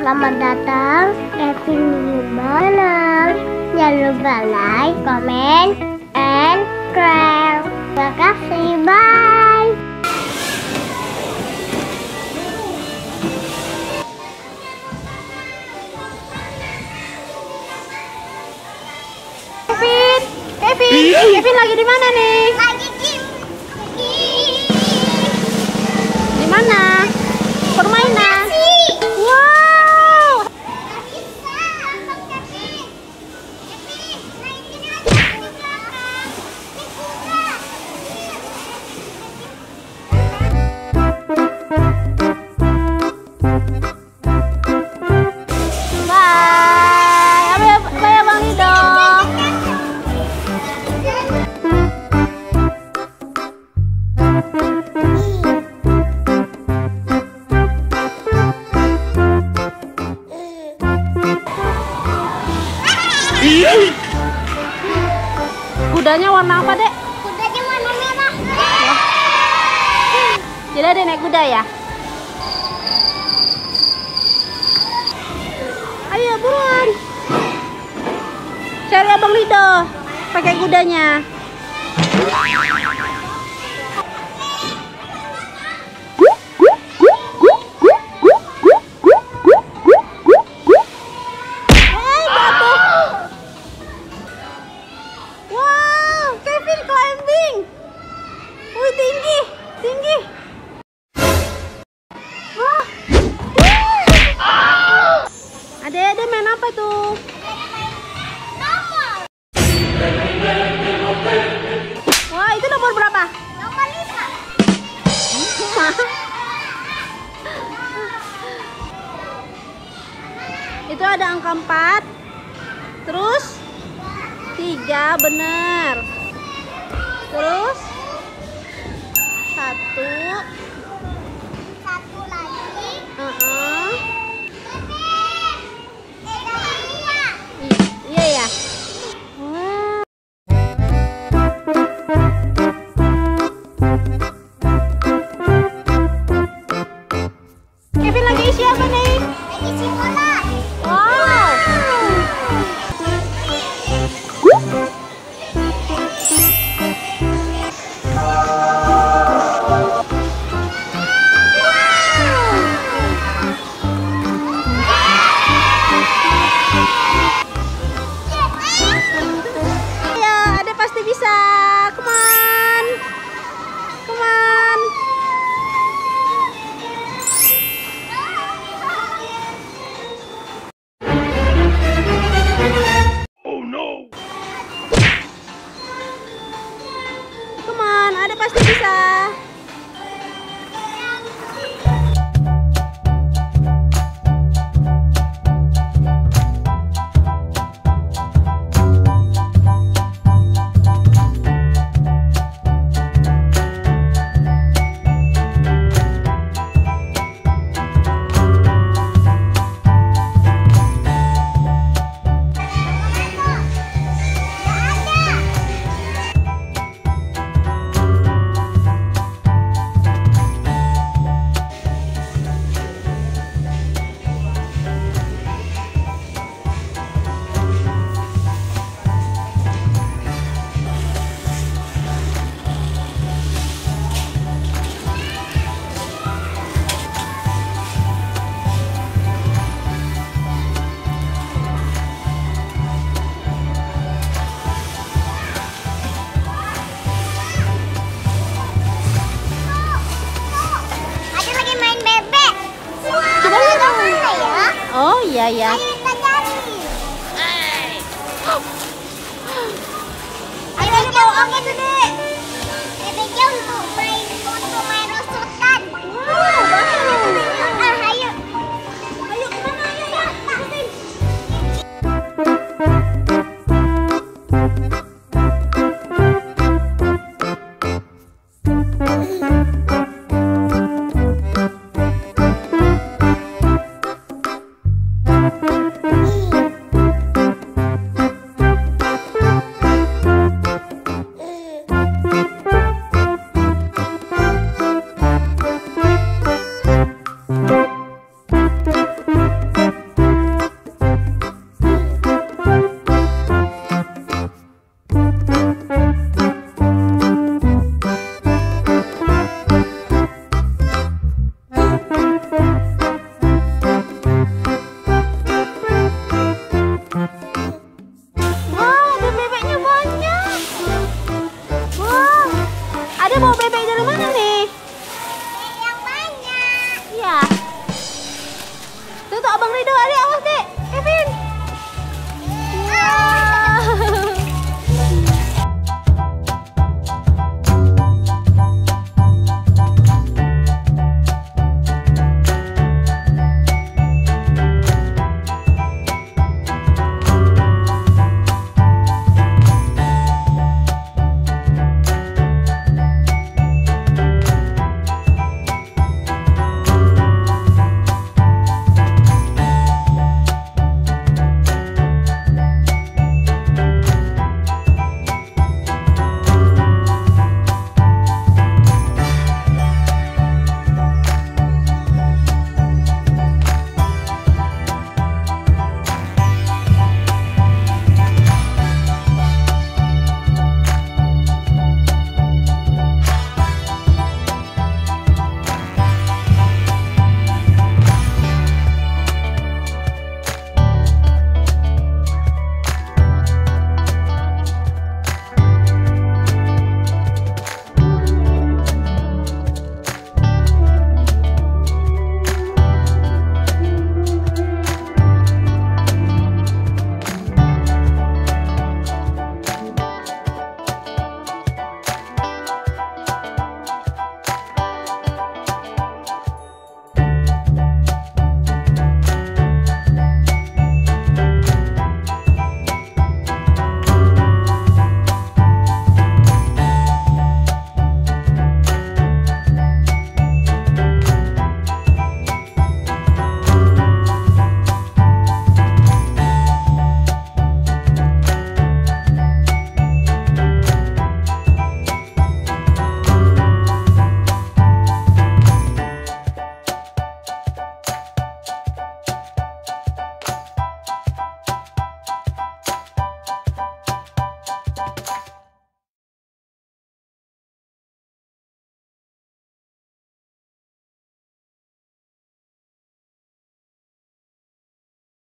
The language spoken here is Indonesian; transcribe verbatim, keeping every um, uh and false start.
Selamat datang Kevin Gimana. Jangan lupa like, comment, and share. Terima kasih, bye. Kevin, Kevin, Kevin lagi di mana nih? Lagi di Di mana? Permainan. Kudanya warna apa, Dek? Kudanya warna merah. Wah. Jadi ada naik kuda ya? Ayo buruan. Cari Abang Lido pakai kudanya. Ade-ade main apa tuh? Nomor. Wah, itu nomor berapa? Nomor lima. Itu ada angka empat. Terus tiga, bener. Terus satu. Satu lagi. Uh-uh. Eh, Iya ya. Kevin lagi isi apa nih? lagi isi bola. Wow. Pasti bisa, come on, come on. Oh no. Come on, ada pasti bisa. Ada lagi main bebek. Coba lihat mana ya? Oh iya ya. Ayo kita cari. Ayo bebeknya apa tuh, Dek? Bebeknya untuk main foto main rusutan. Wow, bagus. Ah, ayo. Ayo kemana? Ayo ya, Taksin. Bang Rido, adik awas.